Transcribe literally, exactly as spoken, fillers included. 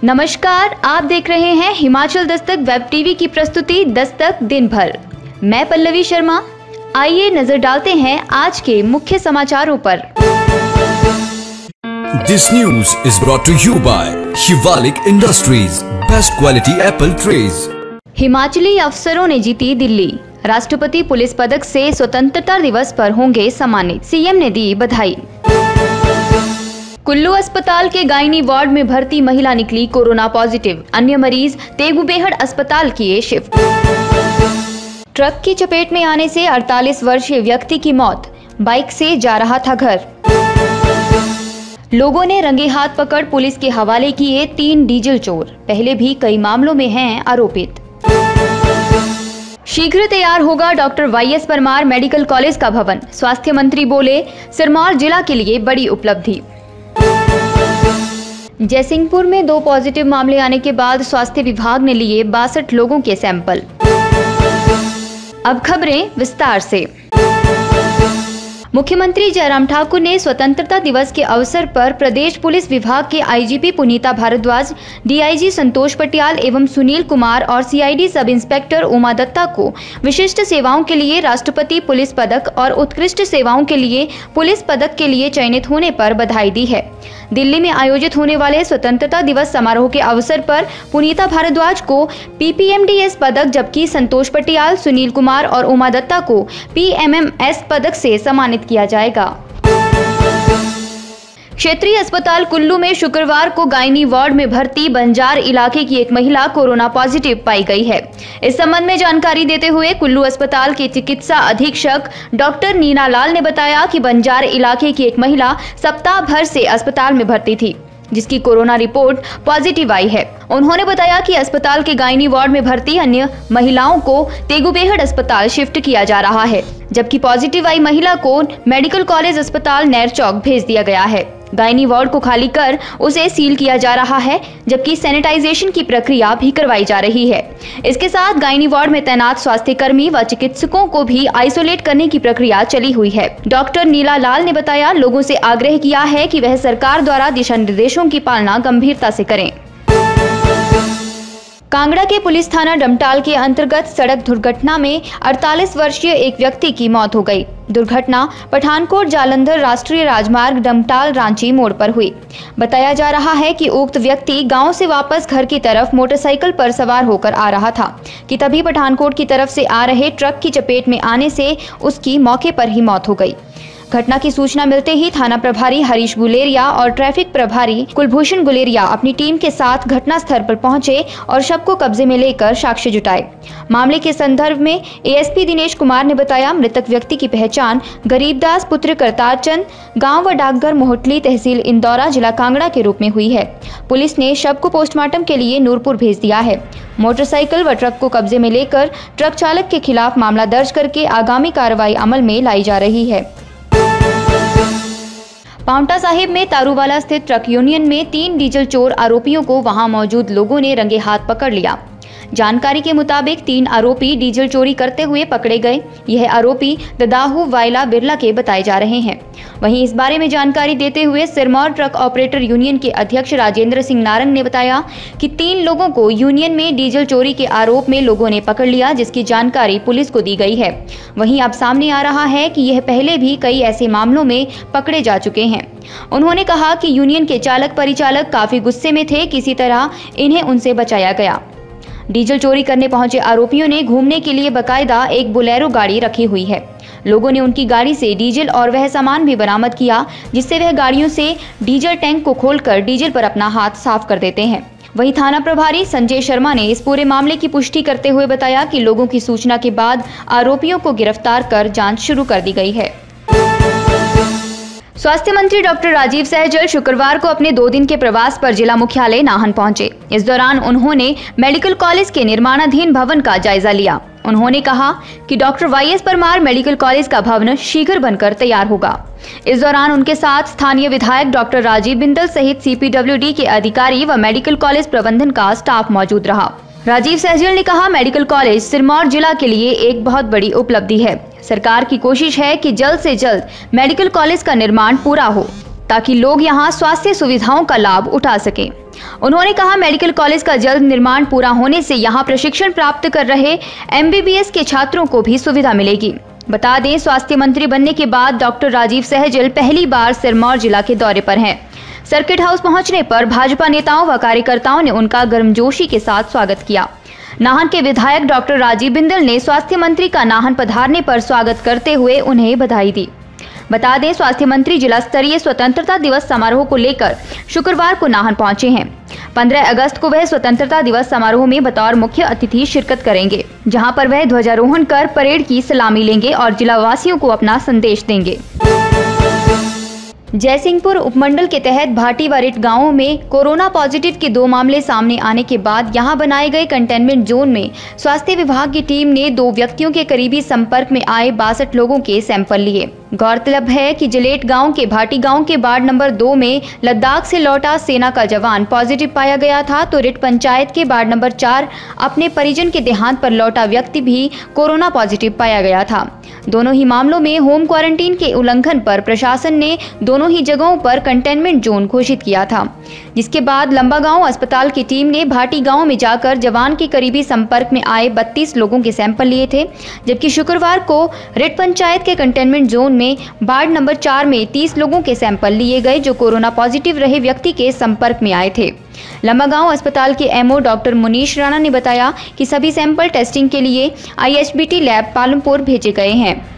नमस्कार, आप देख रहे हैं हिमाचल दस्तक वेब टीवी की प्रस्तुति दस्तक दिन भर। मैं पल्लवी शर्मा। आइए नजर डालते हैं आज के मुख्य समाचारों पर। This news is brought to you by Shivalik Industries, best quality apple trays. Himachali अफसरों ने जीती दिल्ली। राष्ट्रपति पुलिस पदक से स्वतंत्रता दिवस पर होंगे सम्मानित, सीएम ने दी बधाई। कुल्लू अस्पताल के गायनी वार्ड में भर्ती महिला निकली कोरोना पॉजिटिव, अन्य मरीज तेगुबेहड़ अस्पताल किए शिफ्ट। ट्रक की चपेट में आने से अड़तालीस वर्षीय व्यक्ति की मौत, बाइक से जा रहा था घर। लोगों ने रंगे हाथ पकड़ पुलिस के हवाले किए तीन डीजल चोर, पहले भी कई मामलों में हैं आरोपित। शीघ्र तैयार होगा doctor Y S Parmar medical college का भवन, स्वास्थ्य मंत्री बोले सिरमौर जिला के लिए बड़ी उपलब्धि। जयसिंहपुर में दो पॉजिटिव मामले आने के बाद स्वास्थ्य विभाग ने लिए बासठ लोगों के सैंपल। अब खबरें विस्तार से। मुख्यमंत्री जयराम ठाकुर ने स्वतंत्रता दिवस के अवसर पर प्रदेश पुलिस विभाग के आईजीपी पुनीता भारद्वाज, डीआईजी संतोष पटियाल एवं सुनील कुमार और CID sub inspector Uma Dutta को विशिष्ट सेवाओं के लिए राष्ट्रपति पुलिस पदक और उत्कृष्ट सेवाओं के लिए पुलिस पदक के लिए चयनित होने पर बधाई दी है। दिल्ली में आयोजित होने वाले स्वतंत्रता दिवस समारोह के अवसर पर पुनीता भारद्वाज को पीपीएमडीएस पदक, जबकि संतोष पटियाल, सुनील कुमार और उमा दत्ता को पीएमएमएस पदक से सम्मानित किया जाएगा। क्षेत्रीय अस्पताल कुल्लू में शुक्रवार को गायनी वार्ड में भर्ती बंजार इलाके की एक महिला कोरोना पॉजिटिव पाई गई है। इस संबंध में जानकारी देते हुए कुल्लू अस्पताल के चिकित्सा अधीक्षक डॉक्टर नीना लाल ने बताया कि बंजार इलाके की एक महिला सप्ताह भर से अस्पताल में भर्ती थी, जिसकी कोरोना रिपोर्ट पॉजिटिव आई है। उन्होंने बताया कि अस्पताल के गायनी वार्ड में भर्ती अन्य महिलाओं को तेगुबेहड़ अस्पताल शिफ्ट किया जा रहा है, जबकि पॉजिटिव आई महिला को मेडिकल कॉलेज अस्पताल नेरचौक भेज दिया गया है। गायनी वार्ड को खाली कर उसे सील किया जा रहा है, जबकि सैनिटाइजेशन की प्रक्रिया भी करवाई जा रही है। इसके साथ गायनी वार्ड में तैनात स्वास्थ्य कर्मी व चिकित्सकों को भी आइसोलेट करने की प्रक्रिया चली हुई है। डॉक्टर नीला लाल ने बताया, लोगों से आग्रह किया है कि वह सरकार द्वारा दिशा निर्देशों की पालना गंभीरता से करें। कांगड़ा के पुलिस थाना डमटाल के अंतर्गत सड़क दुर्घटना में अड़तालीस वर्षीय एक व्यक्ति की मौत हो गई। दुर्घटना पठानकोट जालंधर राष्ट्रीय राजमार्ग डमटाल रांची मोड़ पर हुई। बताया जा रहा है कि उक्त व्यक्ति गांव से वापस घर की तरफ मोटरसाइकिल पर सवार होकर आ रहा था कि तभी पठानकोट की तरफ से आ रहे ट्रक की चपेट में आने से उसकी मौके पर ही मौत हो गई। घटना की सूचना मिलते ही थाना प्रभारी हरीश गुलेरिया और ट्रैफिक प्रभारी कुलभूषण गुलेरिया अपनी टीम के साथ घटनास्थल पर पहुंचे और शव को कब्जे में लेकर साक्ष्य जुटाए। मामले के संदर्भ में एएसपी दिनेश कुमार ने बताया, मृतक व्यक्ति की पहचान गरीबदास पुत्र करतार चंद, गांव व डाकघर मोहटली, तहसील इंदौरा, जिला कांगड़ा के रूप में हुई है। पुलिस ने शव को पोस्टमार्टम के लिए नूरपुर भेज दिया है। मोटरसाइकिल व ट्रक को कब्जे में लेकर ट्रक चालक के खिलाफ मामला दर्ज करके आगामी कार्रवाई अमल में लाई जा रही है। पांवटा साहिब में तारूवाला स्थित ट्रक यूनियन में तीन डीजल चोर आरोपियों को वहां मौजूद लोगों ने रंगे हाथ पकड़ लिया। जानकारी के मुताबिक तीन आरोपी डीजल चोरी करते हुए पकड़े गए। यह आरोपी ददाहू वायला बिरला के बताए जा रहे हैं। वहीं इस बारे में जानकारी देते हुए सिरमौर ट्रक ऑपरेटर यूनियन के अध्यक्ष राजेंद्र सिंह नारंग ने बताया कि तीन लोगों को यूनियन में डीजल चोरी के आरोप में लोगों ने पकड़ लिया, जिसकी जानकारी पुलिस को दी गई है। वहीं अब सामने आ रहा है कि यह पहले भी कई ऐसे मामलों में पकड़े जा चुके हैं। उन्होंने कहा कि यूनियन के चालक परिचालक काफी गुस्से में थे, किसी तरह इन्हें उनसे बचाया गया। डीजल चोरी करने पहुंचे आरोपियों ने घूमने के लिए बकायदा एक बोलेरो गाड़ी रखी हुई है। लोगों ने उनकी गाड़ी से डीजल और वह सामान भी बरामद किया, जिससे वह गाड़ियों से डीजल टैंक को खोलकर डीजल पर अपना हाथ साफ कर देते हैं। वहीं थाना प्रभारी संजय शर्मा ने इस पूरे मामले की पुष्टि करते हुए बताया कि लोगों की सूचना के बाद आरोपियों को गिरफ्तार कर जांच शुरू कर दी गई है। स्वास्थ्य मंत्री डॉक्टर राजीव सहजल शुक्रवार को अपने दो दिन के प्रवास पर जिला मुख्यालय नाहन पहुंचे। इस दौरान उन्होंने मेडिकल कॉलेज के निर्माणाधीन भवन का जायजा लिया। उन्होंने कहा कि doctor Y S Parmar medical college का भवन शीघ्र बनकर तैयार होगा। इस दौरान उनके साथ स्थानीय विधायक डॉक्टर राजीव बिंदल सहित सीपीडब्ल्यूडी के अधिकारी व मेडिकल कॉलेज प्रबंधन का स्टाफ मौजूद रहा। राजीव सहजल ने कहा, मेडिकल कॉलेज सिरमौर जिला के लिए एक बहुत बड़ी उपलब्धि है। सरकार की कोशिश है कि जल्द से जल्द मेडिकल कॉलेज का निर्माण पूरा हो। ताकि लोग यहां स्वास्थ्य सुविधाओं का लाभ उठा सकें। उन्होंने कहा, मेडिकल कॉलेज का जल्द निर्माण पूरा होने से यहां प्रशिक्षण प्राप्त कर रहे एम बी बी एस के छात्रों को भी सुविधा मिलेगी। बता दें, स्वास्थ्य मंत्री बनने के बाद डॉक्टर राजीव सहजल पहली बार सिरमौर जिला के दौरे पर हैं। सर्किट हाउस पहुंचने पर भाजपा नेताओं व कार्यकर्ताओं ने उनका गर्मजोशी के साथ स्वागत किया। नाहन के विधायक डॉक्टर राजीव बिंदल ने स्वास्थ्य मंत्री का नाहन पधारने पर स्वागत करते हुए उन्हें बधाई दी। बता दें, स्वास्थ्य मंत्री जिला स्तरीय स्वतंत्रता दिवस समारोह को लेकर शुक्रवार को नाहन पहुंचे हैं। पंद्रह अगस्त को वह स्वतंत्रता दिवस समारोह में बतौर मुख्य अतिथि शिरकत करेंगे, जहां पर वह ध्वजारोहण कर परेड की सलामी लेंगे और जिला वासियों को अपना संदेश देंगे। जयसिंहपुर उपमंडल के तहत भाटी व रिट गांवों में कोरोना पॉजिटिव के दो मामले सामने आने के बाद यहां बनाए गए कंटेनमेंट जोन में स्वास्थ्य विभाग की टीम ने दो व्यक्तियों के करीबी संपर्क में आए बासठ लोगों के सैंपल लिए। गौरतलब है कि जलेट गांव के भाटी गांव के वार्ड नंबर दो में लद्दाख से लौटा सेना का जवान पॉजिटिव पाया गया था, तो रिट पंचायत के वार्ड नंबर चार अपने परिजन के देहांत पर लौटा व्यक्ति भी कोरोना पॉजिटिव पाया गया था। दोनों ही मामलों में होम क्वारंटीन के उल्लंघन पर प्रशासन ने दोनों ही जगहों पर कंटेनमेंट जोन घोषित किया था, जिसके बाद लंबागांव अस्पताल की टीम ने भाटी गांव में जाकर जवान के करीबी संपर्क में आए बत्तीस लोगों के सैंपल लिए थे, जबकि शुक्रवार को रिट पंचायत के कंटेनमेंट जोन में वार्ड नंबर चार में तीस लोगों के सैंपल लिए गए जो कोरोना पॉजिटिव रहे व्यक्ति के संपर्क में आए थे। लंबागांव अस्पताल के M O doctor Munish Rana ने बताया कि सभी सैंपल टेस्टिंग के लिए I H B T lab Palampur भेजे गए हैं।